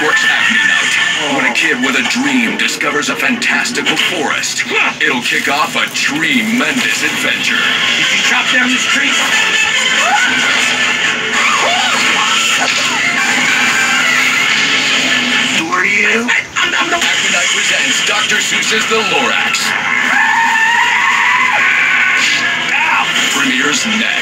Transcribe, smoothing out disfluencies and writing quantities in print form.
Network's Acme Night. When a kid with a dream discovers a fantastical forest, it'll kick off a tremendous adventure. Did you chop down this tree? Who are you? I'm the Acme Night presents Dr. Seuss's The Lorax. Premieres next.